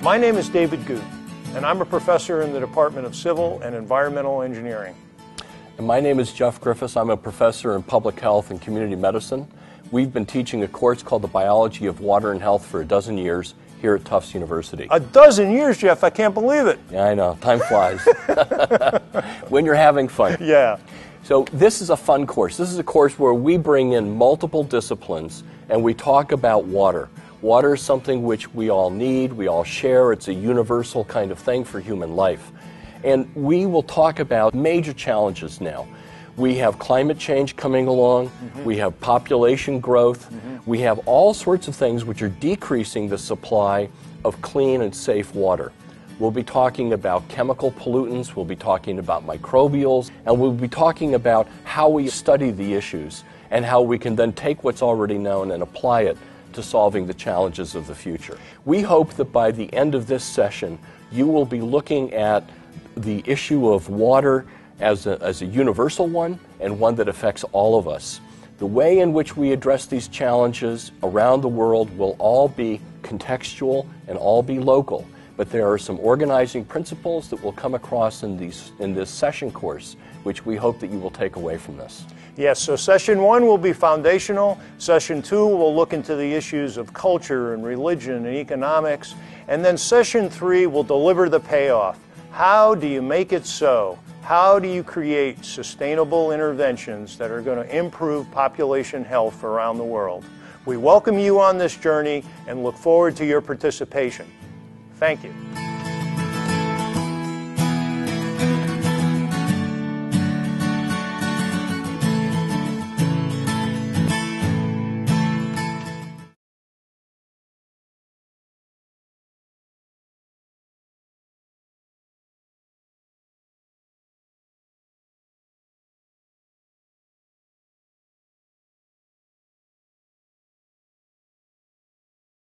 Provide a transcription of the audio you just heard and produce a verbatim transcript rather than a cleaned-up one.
My name is David Goot, and I'm a professor in the Department of Civil and Environmental Engineering. And my name is Jeff Griffiths. I'm a professor in public health and community medicine. We've been teaching a course called the Biology of Water and Health for a dozen years here at Tufts University. A dozen years, Jeff, I can't believe it. Yeah, I know, time flies. When you're having fun. Yeah. So this is a fun course. This is a course where we bring in multiple disciplines and we talk about water. Water is something which we all need, we all share. It's a universal kind of thing for human life. And we will talk about major challenges now. We have climate change coming along, mm-hmm. we have population growth, mm-hmm. we have all sorts of things which are decreasing the supply of clean and safe water. We'll be talking about chemical pollutants, we'll be talking about microbials, and we'll be talking about how we study the issues and how we can then take what's already known and apply it to solving the challenges of the future. We hope that by the end of this session, you will be looking at the issue of water as a, as a universal one and one that affects all of us. The way in which we address these challenges around the world will all be contextual and all be local, but there are some organizing principles that will come across in, these, in this session course, which we hope that you will take away from this. Yes, so session one will be foundational. Session two will look into the issues of culture and religion and economics. And then session three will deliver the payoff. How do you make it so? How do you create sustainable interventions that are going to improve population health around the world? We welcome you on this journey and look forward to your participation. Thank you.